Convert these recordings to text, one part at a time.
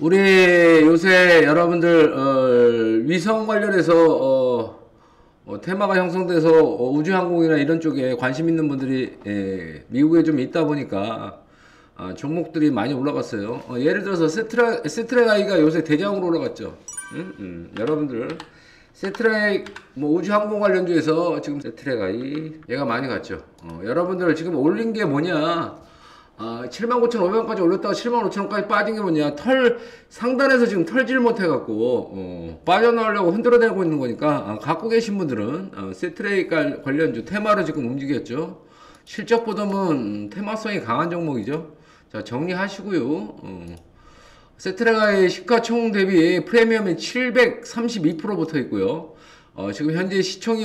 우리 요새 여러분들 위성 관련해서 테마가 형성돼서 우주항공이나 이런 쪽에 관심 있는 분들이 미국에 좀 있다 보니까 종목들이 많이 올라갔어요. 예를 들어서 세트레가이가 요새 대장으로 올라갔죠. 여러분들 세트레 뭐 우주항공 관련주에서 지금 세트레가이 얘가 많이 갔죠. 여러분들 지금 올린 게 뭐냐? 79,500원까지 올렸다가 75,000원까지 빠진 게 뭐냐? 털 상단에서 지금 털질 못해갖고 빠져나오려고 흔들어대고 있는 거니까 갖고 계신 분들은 세트레이 관련주 테마로 지금 움직였죠. 실적 보다는 테마성이 강한 종목이죠. 자, 정리하시고요. 세트레가의 시가총 대비 프리미엄이 732% 붙어 있고요. 지금 현재 시총이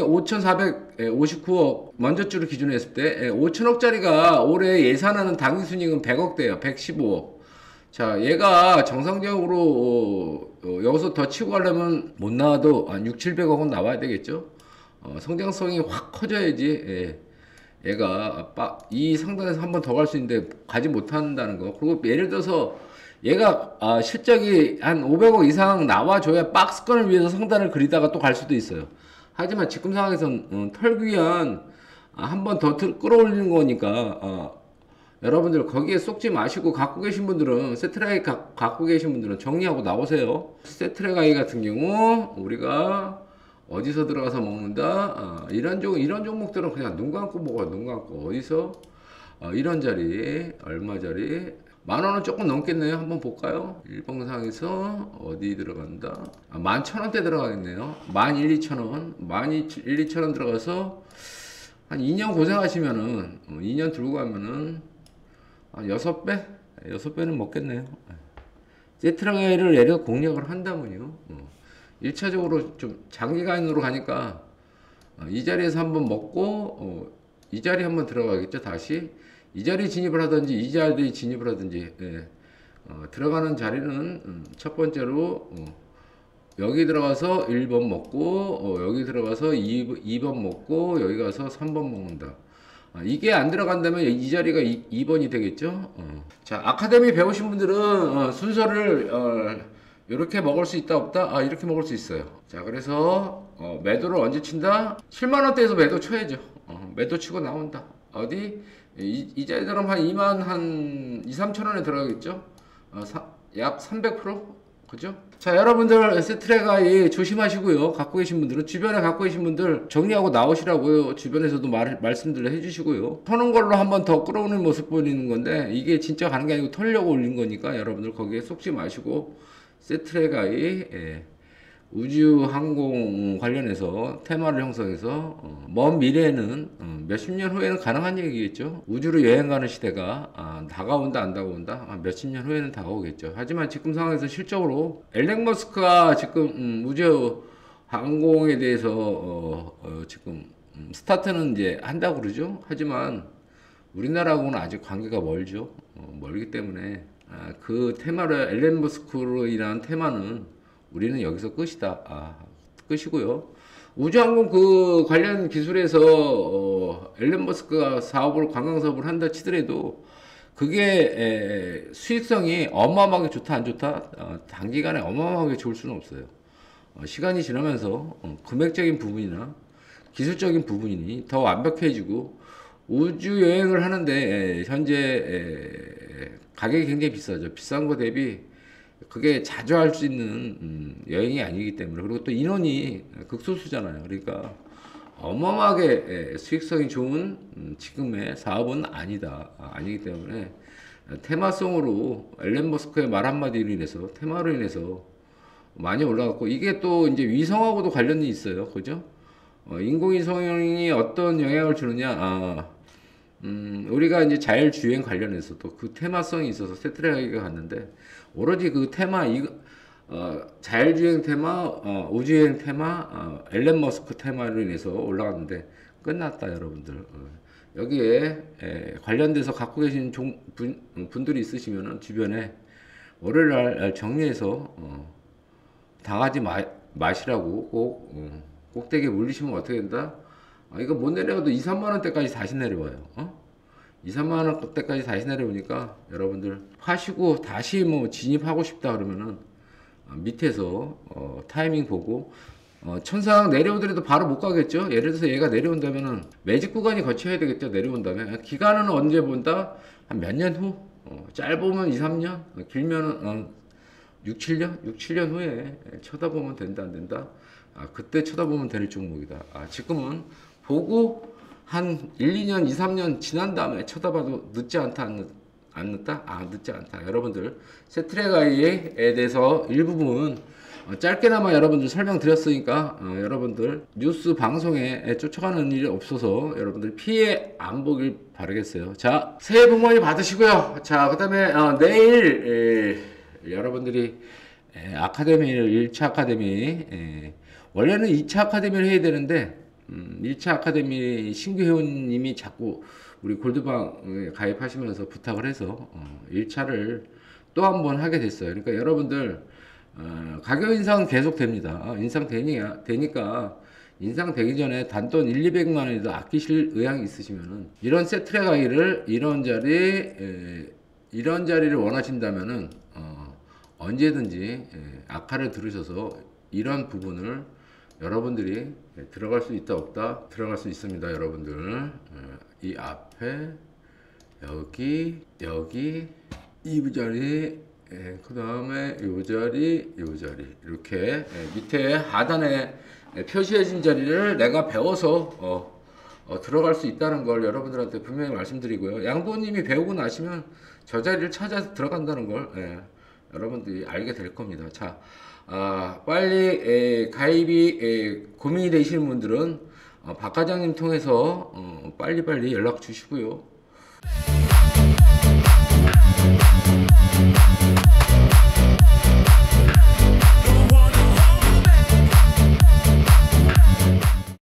5,459억, 먼저 주를 기준으로 했을 때 5천억짜리가 올해 예산하는 당기순이익은 100억대예요. 115억. 자, 얘가 정상적으로 여기서 더 치고 가려면 못 나와도 한 6, 700억은 나와야 되겠죠. 성장성이 확 커져야지 얘가 이 상단에서 한 번 더 갈 수 있는데 가지 못한다는 거. 그리고 예를 들어서 얘가 실적이 한 500억 이상 나와줘야 박스권을 위해서 상단을 그리다가 또 갈 수도 있어요. 하지만 지금 상황에선 털기 위한 한 번 더 끌어올리는 거니까 여러분들 거기에 쏙지 마시고 갖고 계신 분들은 세트라이 갖고 계신 분들은 정리하고 나오세요. 세트라이 같은 경우 우리가 어디서 들어가서 먹는다? 이런 종목들은 그냥 눈 감고 먹어요. 눈 감고. 어디서? 이런 자리 얼마짜리? 10,000원은 조금 넘겠네요. 한번 볼까요? 일봉상에서 어디 들어간다? 11,000원대 들어가겠네요. 11,000, 2,000원. 12,000원 들어가서 한 2년 고생하시면은 2년 들고 가면은 한 6배? 6배는 먹겠네요. 세트라이를 예를 들어 공략을 한다면요. 1차적으로 좀 장기간으로 가니까 이 자리에서 한번 먹고 이 자리 한번 들어가겠죠. 다시 이 자리 진입을 하든지 이 자리 진입을 하든지 들어가는 자리는 첫 번째로 여기 들어가서 1번 먹고 여기 들어가서 2번 먹고 여기 가서 3번 먹는다. 이게 안 들어간다면 이 자리가 2번이 되겠죠. 자, 아카데미 배우신 분들은 순서를 이렇게 먹을 수 있다 없다? 이렇게 먹을 수 있어요. 자, 그래서 매도를 언제 친다? 7만원대에서 매도 쳐야죠. 매도 치고 나온다. 어디? 이 자리들은 한 2만 한 2, 3천원에 들어가겠죠? 약 300%? 그죠? 자, 여러분들 세트레가이 조심하시고요. 갖고 계신 분들은 주변에 갖고 계신 분들 정리하고 나오시라고요. 주변에서도 말씀들 해주시고요. 터는 걸로 한번 더 끌어오는 모습 보이는 건데 이게 진짜 가는 게 아니고 털려고 올린 거니까 여러분들 거기에 속지 마시고 세트레가이 우주항공 관련해서 테마를 형성해서 먼 미래에는 몇십 년 후에는 가능한 얘기겠죠. 우주로 여행 가는 시대가 다가온다 안 다가온다? 몇십 년 후에는 다가오겠죠. 하지만 지금 상황에서 실적으로 엘렉 머스크가 지금 우주항공에 대해서 지금 스타트는 이제 한다고 그러죠. 하지만 우리나라하고는 아직 관계가 멀죠. 멀기 때문에 그 테마를 엘렌 머스크로 인한 테마는 우리는 여기서 끝이다. 끝이고요. 우주항공 그 관련 기술에서 엘렌 머스크가 관광 사업을 한다 치더라도 그게 수익성이 어마어마하게 좋다 안 좋다? 단기간에 어마어마하게 좋을 수는 없어요. 시간이 지나면서 금액적인 부분이나 기술적인 부분이 더 완벽해지고 우주 여행을 하는데 현재 가격이 굉장히 비싸죠. 비싼 거 대비 그게 자주 할 수 있는 여행이 아니기 때문에 그리고 또 인원이 극소수잖아요. 그러니까 어마어마하게 수익성이 좋은 지금의 사업은 아니기 때문에 테마성으로 엘렌 머스크의 말 한마디로 인해서 테마로 인해서 많이 올라갔고 이게 또 이제 위성하고도 관련이 있어요. 그죠? 인공위성이 어떤 영향을 주느냐? 우리가 이제 자율주행 관련해서도 그 테마성이 있어서 세트레이가 갔는데 오로지 그 테마 자율주행 테마, 우주여행 테마, 엘렌 머스크 테마로 인해서 올라갔는데 끝났다 여러분들. 여기에 관련돼서 갖고 계신 분들이 있으시면은 주변에 월요일날 정리해서 당하지 마시라고 꼭 꼭대기에 물리시면 어떻게 된다? 이거 못 내려가도 2, 3만 원대까지 다시 내려와요. 2, 3만 원대까지 다시 내려오니까 여러분들 파시고 다시 뭐 진입하고 싶다 그러면은 밑에서 타이밍 보고 천상 내려오더라도 바로 못 가겠죠. 예를 들어서 얘가 내려온다면은 매직 구간이 거쳐야 되겠죠. 내려온다면 기간은 언제 본다? 한 몇 년 후. 짧으면 2, 3년, 길면은 6, 7년? 6, 7년 후에 쳐다보면 된다, 안 된다? 그때 쳐다보면 될 종목이다. 지금은 보고 한 1, 2년, 2, 3년 지난 다음에 쳐다봐도 늦지 않다, 안 늦다? 늦지 않다. 여러분들, 세트랙아이에 대해서 일부분 짧게나마 여러분들 설명드렸으니까 여러분들 뉴스 방송에 쫓아가는 일이 없어서 여러분들 피해 안 보길 바라겠어요. 자, 새해 복 많이 받으시고요. 자, 그 다음에 내일 여러분들이 아카데미를 1차 아카데미 원래는 2차 아카데미를 해야 되는데 1차 아카데미 신규 회원님이 자꾸 우리 골드방에 가입하시면서 부탁을 해서 1차를 또 한 번 하게 됐어요. 그러니까 여러분들 가격 인상은 계속 됩니다. 되니까 인상되기 전에 단돈 1, 200만 원이라도 아끼실 의향이 있으시면은 이런 세트랙 아이를 이런 자리를 원하신다면은 언제든지 아카를 들으셔서 이런 부분을 여러분들이 들어갈 수 있다 없다 들어갈 수 있습니다. 여러분들 이 앞에 여기 이 자리 그 다음에 요 자리 이렇게 밑에 하단에 표시해진 자리를 내가 배워서 들어갈 수 있다는 걸 여러분들한테 분명히 말씀드리고요. 양도님이 배우고 나시면 저 자리를 찾아서 들어간다는 걸 여러분들이 알게 될 겁니다. 자, 빨리 가입이 고민이 되시는 분들은 박 과장님 통해서 빨리빨리 연락 주시고요.